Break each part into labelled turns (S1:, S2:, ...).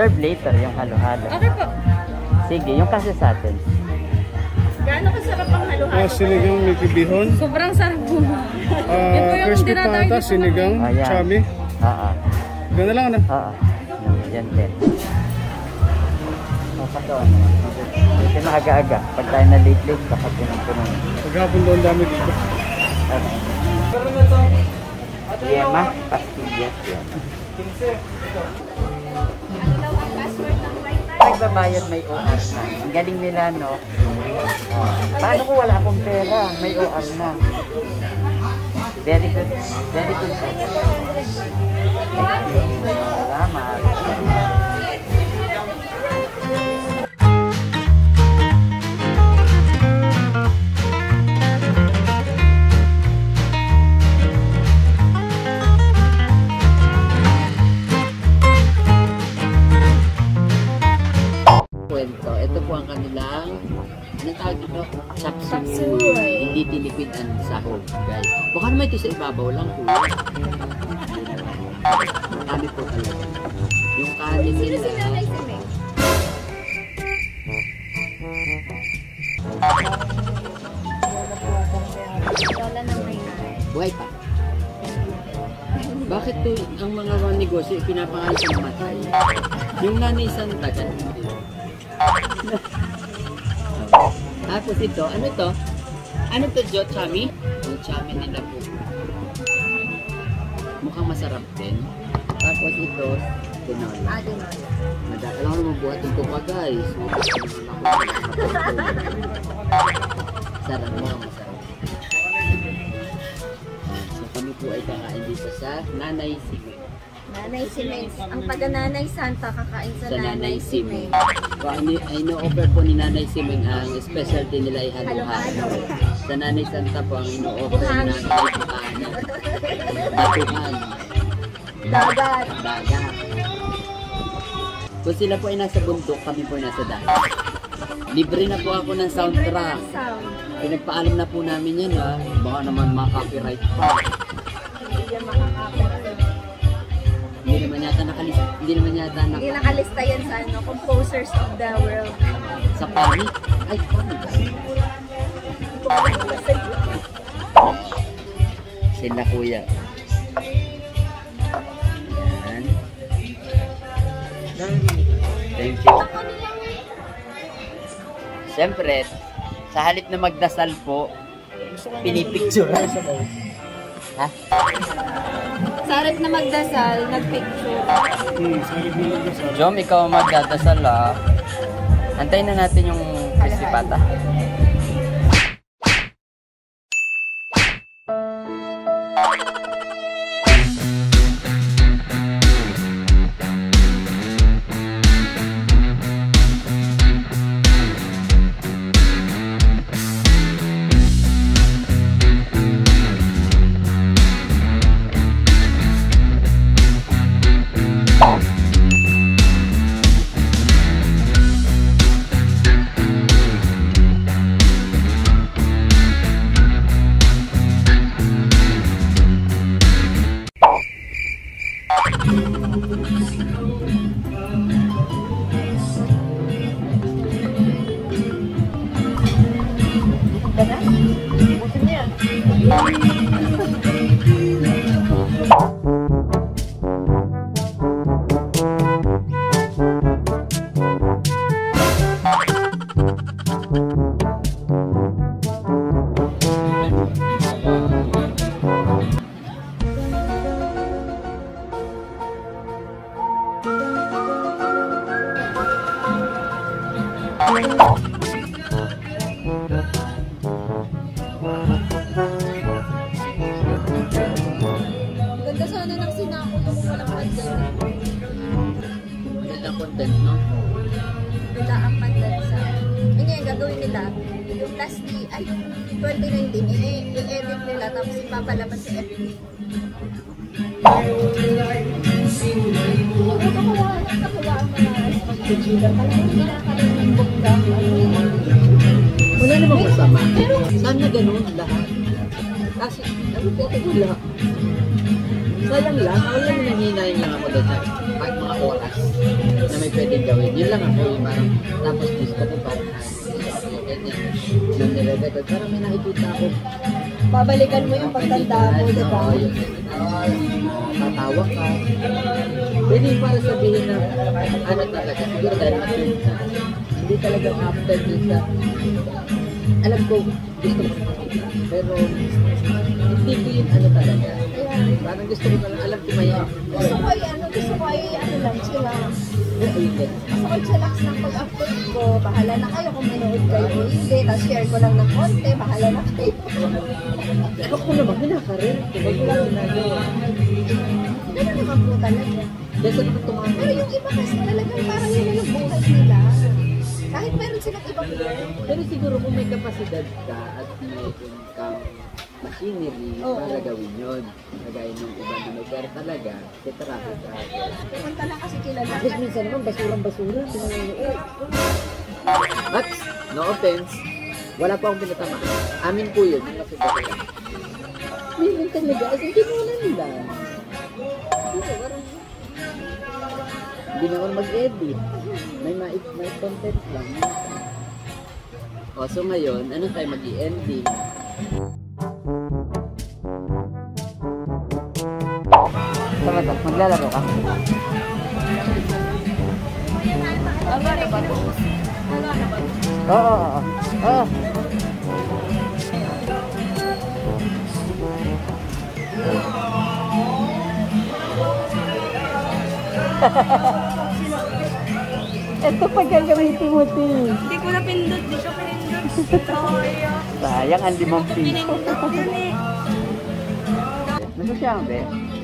S1: Serve later yung halo-halo.
S2: Okay po.
S1: Sige, yung kasi sa atin.
S2: Gaano kasarap ang halo-halo?
S3: Sinigang may kibihon.
S2: Sobrang sarap po. Yun po yung
S3: Crispy
S2: dinadayo
S3: pata,
S2: dito.
S3: sinigang, chami. Ganda lang ano?
S1: Yan din. Kaso ano, ito na aga-aga. Pag tayo na late-late, baka pinang-puno.
S3: Paghapon doon dami dito.
S1: Yema, pastillas yan. Pagbabayad may OR na. Ang galing nila, no? Paano kung wala akong pera? May OR na. Very good. Very good. Salamat. Ito po ang kanilang anong tawag dito? Chapsuy. Hindi tinipid ang sahog, guys. Baka naman ito sa ibabaw lang po. Marami po talaga. Yung kanin nila. Buhay pa. Bakit to ang mga negosyo pinapangalan sa namatay? Yung nanay Santa ganun. Tapos ito, ano to? Ano to, Jo? Chami? Yung chami nila po. Mukhang masarap din. Tapos ito, tinola. Alam mo mabuhat ito pa, guys. Sarap mo, masarap. So kami po ay kakain dito sa Nanay Simeng.
S2: Nanay Simeng. Ang taga-Nanay Santa kakain sa Nanay Simeng.
S1: Ino-offer po ni Nanay Simeng ang specialty nila ay halo-halo. Sa Nanay Santa po ang ino-offer na batuhan.
S2: Dagat.
S1: Kung sila po ay nasa bundok, kami po ay nasa dagat. Libre na po ako ng soundtrack. Pinagpaalam na po namin yan, ha. Baka naman maka-copyright pa. Hindi
S2: nakalista yan sa Composers of the World.
S1: Sa PAMI? Ay, PAMI ka. Sila kuya. Yan. Thank you. Siyempre, sa halip na magdasal po, pinipicture. Ha?
S2: Sa harap na magdasal, nagpicture.
S1: Jom, ikaw magdadasal, ha? Antayin na natin yung crispy pata.
S2: Ganda sana ng sinako kung walang pandan.
S1: Magandang content, no?
S2: Wala ang pandan sa... Hindi, ang gagawin nila, yung last ay 2019, i-edit nila tapos ipapalabas sa FB.
S1: Wala namang masama. Sana ganun lahat. Kasi, wala. Sayang lang, wala naman hinahin lang ako doon sa mga oras na may pwedeng gawin. Yun lang ako, yung parang, tapos gusto ko parang, nung nire-record, parang may nakikita ako.
S2: Babalikan mo yung pagtanda mo, di ba?
S1: Tatawa ka. Pwede yung para sabihin na, ano talaga, siguro dahil matuloy na, hindi talaga after dun sa, alam ko, gusto ko makikita. Pero, hindi ko yung ano talaga. Parang gusto ko talaga, alam ko maya.
S2: Gusto ko ano lang sila. Gusto ko chillax lang pag-upload ko. Bahala na kayo kung manood kayo o hindi. Tapos share ko lang ng konti. Bahala na kayo.
S1: Pero ako naman, kinakarin. Huwag ko lang ginagawa.
S2: Ganun naman po talaga.
S1: Kasi naman tumama.
S2: Pero yung iba kasi talagang parang yun ang buhay nila. Kahit meron silang ibang
S1: Pero siguro kung may kapasidad ka at may kang machinery para gawin yun. Kagaya nung iba na may pera talaga, tetraffic ka.
S2: pumunta lang kasi kilala.
S1: Tapos minsan naman, basurang-basura. At, no offense, wala pa akong pinatama. Amin po yun. Minsan talaga, as in, kinuha nila. Hindi na ako mag-edit. May content lang. O, so ngayon, ano tayo mag-i-ending? Tama to, maglalaro ka? Oo. Ito pa gagamitin mo, Ti.
S2: Hindi ko na pindot. Di ko pinindot.
S1: Sayang, ang limang piso.
S2: Pinindot din eh.
S1: Ano siya, be?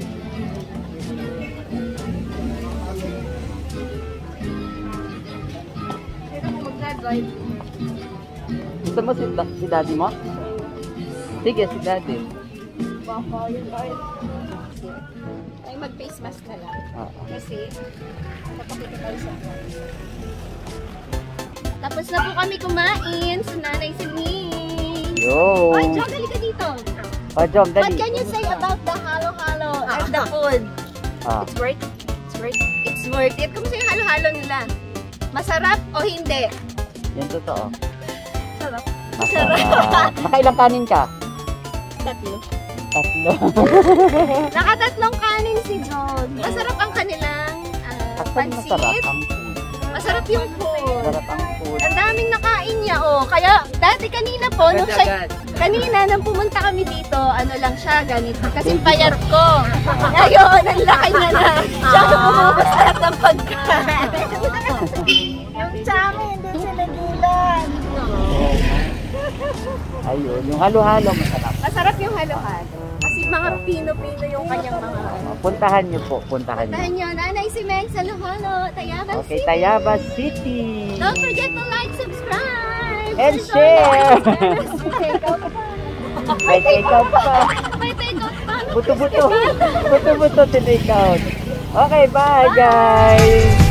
S2: Pero kung mag-drive,
S1: Gusto mo si daddy mo? Sige, si daddy.
S2: baka yun ba? Ay, mag-face mask na lang. Kasi, napakita tayo sa tapos na po kami kumain sa Nanay Sining.
S1: Yo!
S2: Ay, Jog, dali ka dito.
S1: Jom,
S2: What can you say about the halo-halo and the food? It's worth it. It's worth it. Kumusta yung halo-halo nila? Masarap o hindi?
S1: Yan totoo.
S2: Sarap.
S1: Masarap. Nakailang kanin ka?
S2: Tatlo.
S1: Nakatatlong
S2: kanin si John. Masarap ang kanilang
S1: Actually,
S2: pansit.
S1: masarap ang food.
S2: Masarap yung food.
S1: Masarap ang food.
S2: Ang daming nakain niya, oh. Kaya, dati kanina po, nung siya, kanina, nang pumunta kami dito, ano lang siya, ganito. Kasi payat ko. Ngayon, ang laki niya na. Siya bumubos lahat ng pagkain. Yung tsami, hindi siya nagilan.
S1: Ayun, yung halo-halo masarap.
S2: Masarap yung halo-halo. Kasi mga Pino-Pino yung kanyang mga
S1: Puntahan niyo po, puntahan niyo.
S2: Puntahan nyo, Nanay si Meg sa Halo-Halo, Tayabas
S1: Okay,
S2: City.
S1: Tayabas City.
S2: Don't forget to like, subscribe.
S1: And share. May take out pa.
S2: May take out pa.
S1: Buto-buto. Buto-buto take out. Okay, bye guys.